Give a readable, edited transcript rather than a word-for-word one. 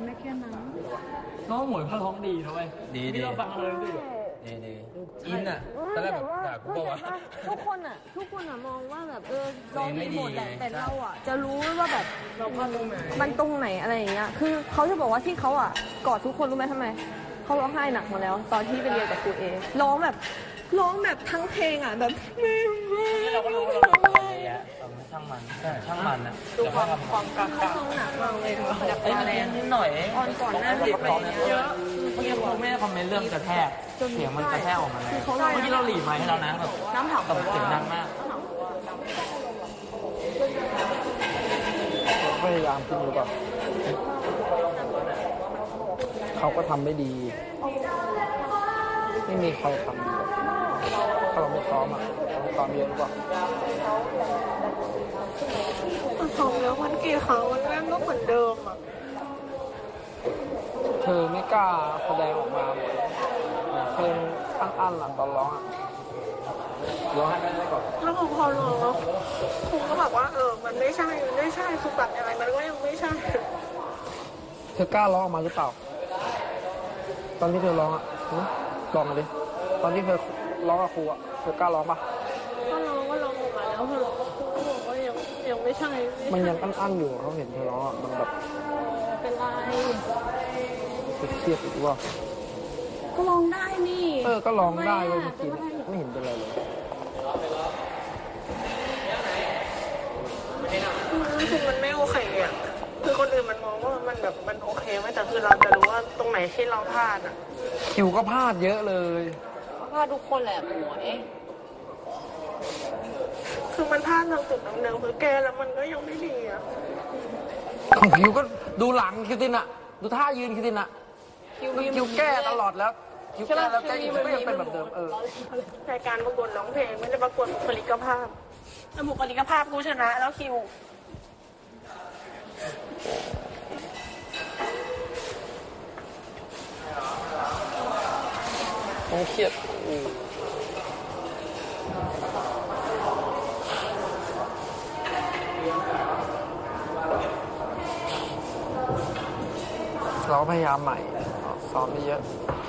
ไม่แค่นั้นน้องหมวยเขาร้องดีนะเว้ยดีที่เราฟังเลยดิดีอินอ่ะตอนแรกแบบด่ากูบอกว่าทุกคนอ่ะมองว่าแบบร้องดีหมดแหละแต่เราอ่ะจะรู้ว่าแบบมันตรงไหนอะไรอย่างเงี้ยคือเขาจะบอกว่าที่เขาอ่ะกอดทุกคนรู้ไหมทำไมเขาร้องไห้หนักมาแล้วตอนที่ไปเรียนกับครูเอร้องแบบทั้งเพลงอ่ะแบบเราก็รู้ว่าเราทำอะไรเยอะช่างมันนะดูความกลางหนักมากเลยแบบแรงนิดหน่อยก่อนหน้าเด็กเยอะเมื่อกี้ครูไม่ได้คอมเมนต์เรื่องกระแทกเสียงมันกระแทกออกมาแล้วเมื่อกี้เราหลีไมค์ให้เรานะแบบน้ำเผากับเสียงดังมากพยายามขึ้นหรือเปล่าเขาก็ทำไม่ดีไม่มีใครทำดีถ้าเราไม่ซ้อมซ้อมเยอะหรือเปล่าซ้อมแล้วมันกี่ครั้งมันแม่งก็เหมือนเดิมอ่ะเธอไม่กล้าแสดงออกมาเพลงอั้นๆหลังตอนร้องร้องให้ได้ก่อนแล้วพอร้องครูก็บอกว่ามันไม่ใช่คือแบบอะไรมันก็ยังไม่ใช่เธอกล้าร้องออกมาหรือเปล่าตอนที่เธอร้องลองมาดิตอนที่เธอร้องกับครูเธอกล้าร้องปะก็ร้องออกมาแล้วพอร้องกับครูบอกว่ายังไม่ใช่มันยังอั้นๆอยู่เขาเห็นเธอร้องมันแบบเป็นไรเครียดอีกว่าก็ร้องได้นี่ก็ร้องได้เลยเมื่อกี้ไม่เห็นเป็นไรเลยคือมันไม่โอเคอ่ะคือคนอื่นมันมองว่ามันแบบมันโอเคไหมแต่คือเราจะรู้ว่าตรงไหนที่เราพลาดอ่ะคิวก็พลาดเยอะเลยพลาดทุกคนแหละหมวยคือมันพลาดทางจุดเดิมคือแกแล้วมันก็ยังไม่ดีอ่ะของคิวก็ดูหลังคิวตินอะดูท่ายืนคิวตินอะคิวแก้ตลอดแล้วคิวแก้แล้วแกอีกก็ยังเป็นแบบเดิมรายการประกวดร้องเพลงไม่ได้ประกวดบุคลิกภาพแต่บุคลิกภาพกูชนะแล้วคิวเครียดเราพยายามใหม่ซ้อมไม่เยอะ